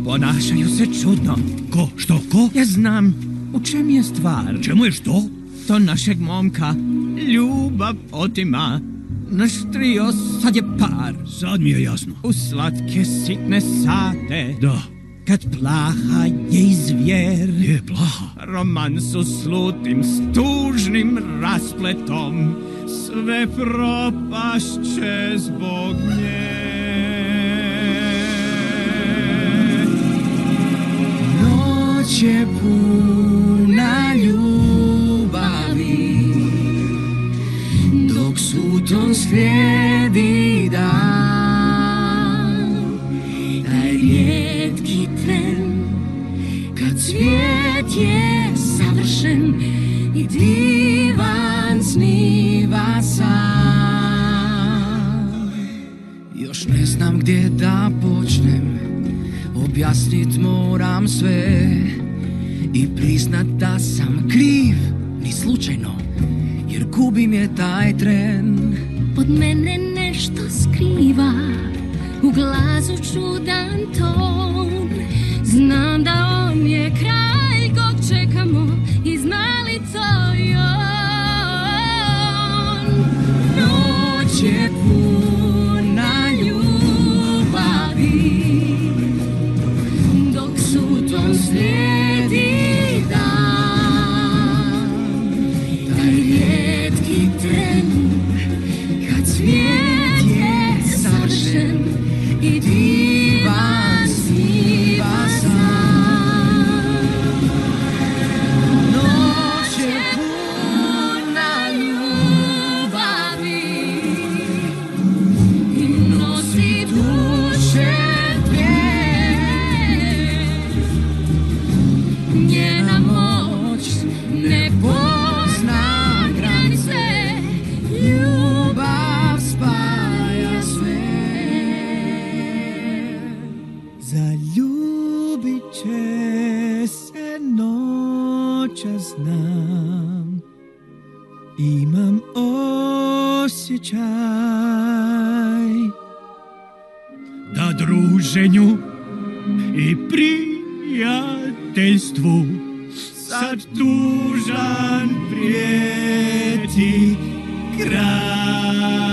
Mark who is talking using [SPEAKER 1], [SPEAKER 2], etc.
[SPEAKER 1] Ponašaju se čudno.
[SPEAKER 2] Ko? Što? Ko?
[SPEAKER 1] Ja znam u čem je stvar.
[SPEAKER 2] U čemu je što?
[SPEAKER 1] To našeg momka ljubav otima. Naš trio sad je par.
[SPEAKER 2] Sad mi je jasno.
[SPEAKER 1] U slatke sitne sate.
[SPEAKER 2] Da.
[SPEAKER 1] Kad plaha je i zvijer.
[SPEAKER 2] Je plaha.
[SPEAKER 1] Romansu slutim s tužnim raspletom. Sve propašće zbog nje. Noć je puna ljubavi, dok suton slijedi dan. Taj rijetki tren, kad svijet je savršen i divan sniva sam. Još ne znam gdje da počnem, objasnit moram sve i priznat da sam kriv, ni slučajno, jer gubim je taj tren.
[SPEAKER 3] Od mene nešto skriva, u glasu čudan ton. Znam da on je kraj kog čekamo i znali to i on. Noć je puna ljubavi, dok suton slijedi dan. Taj rijetki tren, kad svijet je savršen i divan sniva sam. Noć je puna ljubavi i nosi duše dvije. Njena moć ne pozna granice, ljubav spaja sve. Zaljubit će se noćas znam, imam osjećaj
[SPEAKER 2] Da druženju i prijateljstvu sad tužan prijeti kraj.